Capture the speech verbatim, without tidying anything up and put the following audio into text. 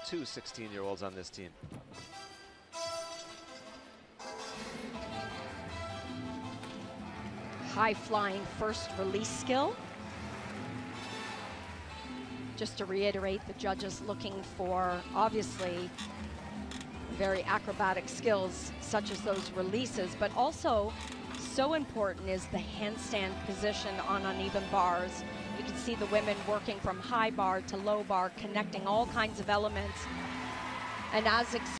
two sixteen-year-olds on this team. High-flying first release skill. Just to reiterate, the judges looking for, obviously, very acrobatic skills, such as those releases, but also so important is the handstand position on uneven bars. You can see the women working from high bar to low bar, connecting all kinds of elements. And as